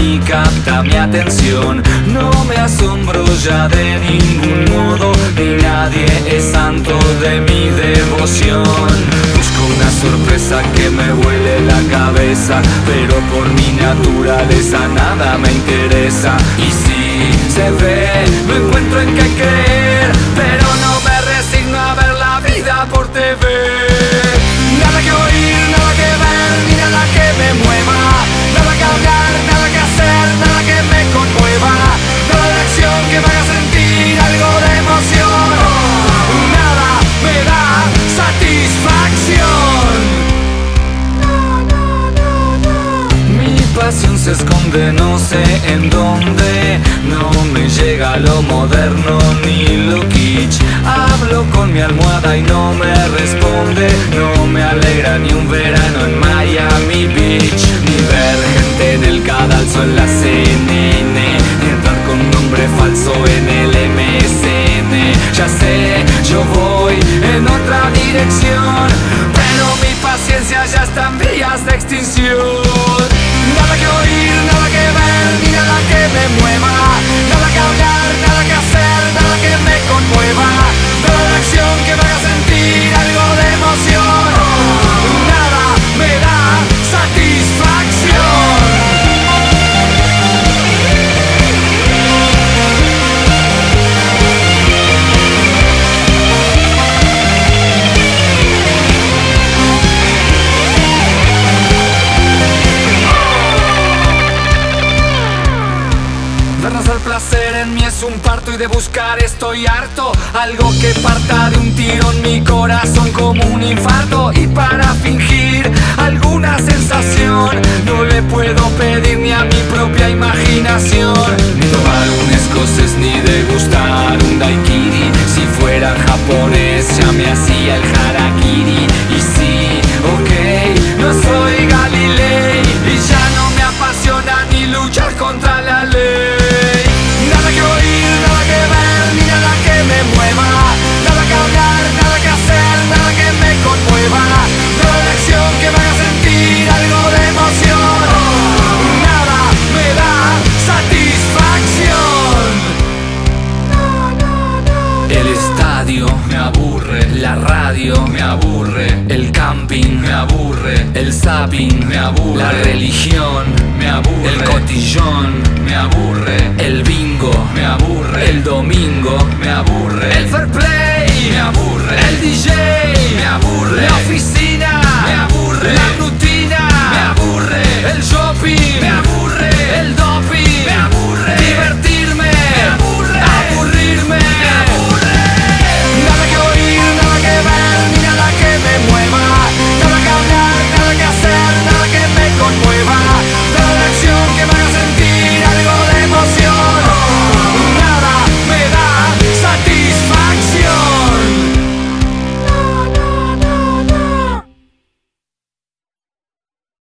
ni capta mi atención. No me asombro ya de ningún modo, ni nadie es santo de mi devoción. Busco una sorpresa que me vuele la cabeza, pero por mi naturaleza nada me interesa. Y si se ve, no encuentro en qué creer, pero no me resigno a ver la vida por TV. Nada que oír, nada que ver, ni nada que me mueva. Nada que hablar, nada que hacer, nada que me conmueva. Nada de acción que me haga sentir algo de emoción. Nada me da satisfacción. Mi pasión se esconde no sé en dónde. No me llega lo moderno ni lo kitsch. Hablo con mi almohada y no me responde. No me alegra ni un verano en Miami Beach, ni ver gente delgada al sol en la CNN, ni entrar con un nombre falso en el MSN. Ya sé, yo voy en otra dirección, pero mi paciencia ya está en vías de extinción. Nada que oír, nada que ver, ni nada que me mueva. Nada que hablar, nada que hacer, nada que me conmueva. Nada de acción que me haga sentir algo de emoción. Nada me da satisfacción. Vernos al placer en mí es un parto y de buscar estoy harto. Algo que parta de un tiro en mi corazón como un infarto. Y para fingir alguna sensación no le puedo pedir ni a mi propia imaginación. Ni tomar un escocés ni degustar un daiquiri. Si fuera japonés ya me hacía el harakiri. Y sí, ok, no soy Galilei y ya no me apasiona ni luchar contra la ley. Nada que oír, nada que ver, ni nada que me mueva. Nada que hablar, nada que hacer, nada que me conmueva. Nada de acción que me haga sentir algo de emoción. Nada me da satisfacción. El estadio me aburre, la radio me aburre, el camping me aburre, el zapping me aburre, la religión me aburre, el cotillón me aburre, el bingo me aburre, el domingo me aburre, el fair play me aburre, el DJ me aburre, la oficina